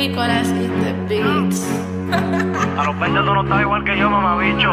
Nicolás in the beats. A los 20 tú no estás igual que yo, mamabicho.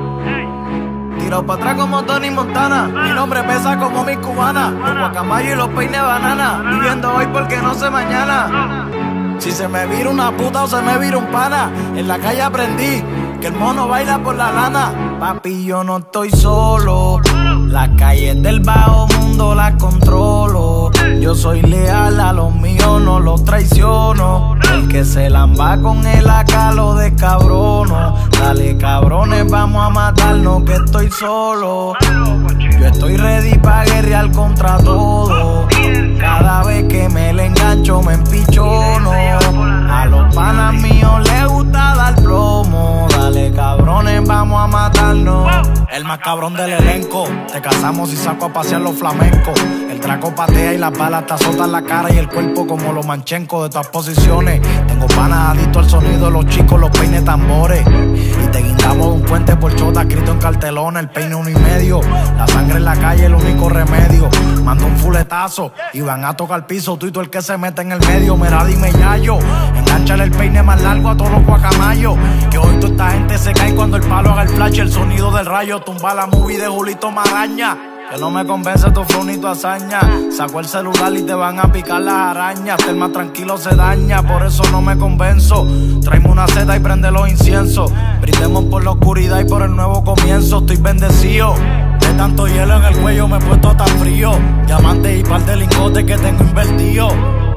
Tirado para atrás como Tony Montana. Mi nombre pesa como mi cubana. Los guacamayos y los peines banana. Viviendo hoy porque no sé mañana. Si se me vira una puta o se me vira un pana, en la calle aprendí que el mono baila por la lana. Papi, yo no estoy solo. Las calles del bajo mundo las controlo. Yo soy leal a los míos, no los traiciono. El que se lamba con el AK lo descabrono. Dale cabrones, vamos a matarnos que estoy solo. Yo estoy ready pa' guerrear contra todo. Cada vez que me le engancho me empichono. A los panas míos les gusta dar plomo. Dale cabrones, vamos a matarnos. El más cabrón del elenco. Te casamos y saco a pasear los flamencos. El traco patea y las balas te azotan la cara y el cuerpo como los manchencos de todas posiciones. Tengo panas adictos al sonido de los chicos, los peines tambores. Y te guindamos de un puente por chota escrito en cartelona, el peine 1.5. La sangre en la calle el único remedio. Mando un fuletazo y van a tocar el piso. Tú y tú el que se mete en el medio. Mira, dime yayo. Engánchale el peine más largo a todos los guacamayos. Que hoy toda esta gente se cae cuando el palo haga el flash. El sonido del rayo tumba la movie de Julito Maraña. Que no me convence tu flow ni tu hazaña. Saco el celular y te van a picar las arañas. El más tranquilo se daña, por eso no me convenzo. Tráeme una seta y prende los inciensos. Brindemos por la oscuridad y por el nuevo comienzo. Estoy bendecido. De tanto hielo en el cuello me he puesto tan frío. Diamantes y par de lingotes que tengo invertido.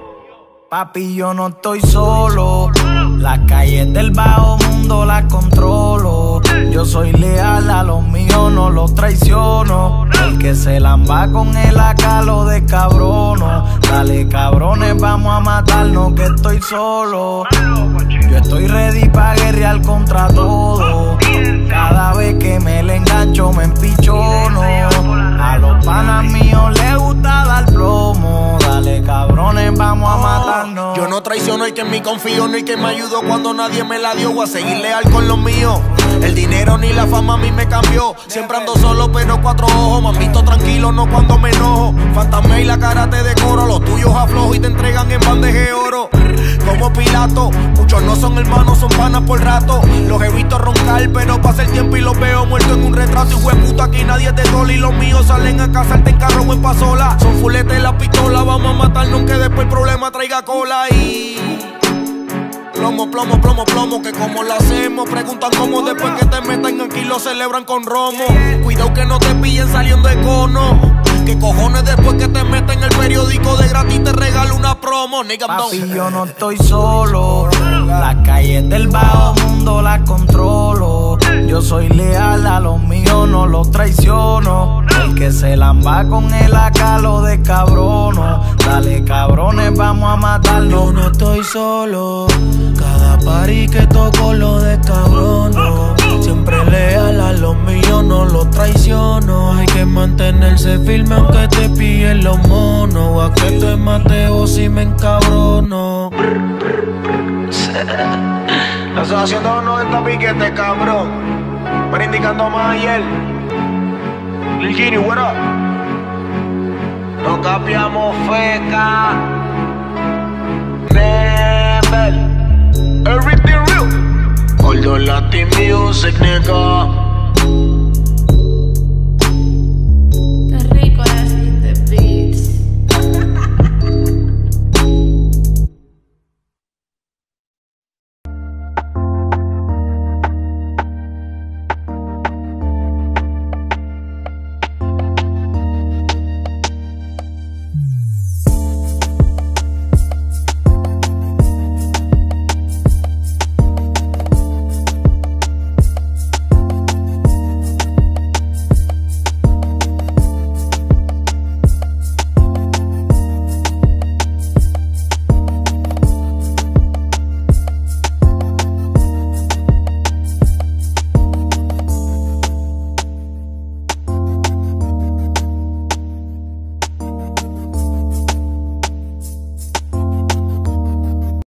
Papi, yo no estoy solo. Las calles del bajo mundo las controlo. Yo soy leal a los míos, no los traiciono. El que se lamba con el AK lo descabrono. Dale cabrones, vamos a matarnos que estoy solo. Yo estoy ready pa' guerrear contra todo. Cada vez que me le engancho me empichono. A los panas míos les gusta dar plomo. Dale cabrones, vamos a matarnos. Yo no traiciono y que en mí confío, no y que me ayudó cuando nadie me la dio. Voy a seguir leal con los míos. El dinero ni la fama a mí me cambió. Siempre ando solo pero cuatro ojos. Mamito tranquilo, no cuando me enojo. Fantasma y la cara te decoro. Los tuyos aflojo y te entregan en bandeja de oro. Como Pilato, muchos no son hermanos, son panas por rato. Los he visto roncar, pero pasa el tiempo y los veo muertos en un retrato. Y puta, aquí nadie te tola. Y los míos salen a casarte en carro o en pasola. Son fuletes la pistola, vamos a matarnos que después el problema traiga cola. Y plomo, plomo, plomo, plomo, que como lo hacemos. Preguntan cómo después que te metan aquí lo celebran con romo. Cuidado que no te pillen saliendo de cono. Que cojones después que te meten en el periódico de gratis te regalo una promo, nigga. Papi, yo no estoy solo. Las calles del bajo mundo las controlo. Yo soy leal a los míos, no los traiciono. El que se lamba con el AK lo descabrono. Dale cabrones, vamos a matarnos. Yo no estoy solo. Cada party que toco lo descabrono. Siempre leal a los míos, no los traiciono. Hay que mantenerse firme aunque te pillen los monos. A que te mateo si me encabrono. La asociación 90 piquetes, cabrón. Van indicando más ayer. Lil Gini, what up? No cambiamos feca. Never. Everything real. All the Latin music, nigga.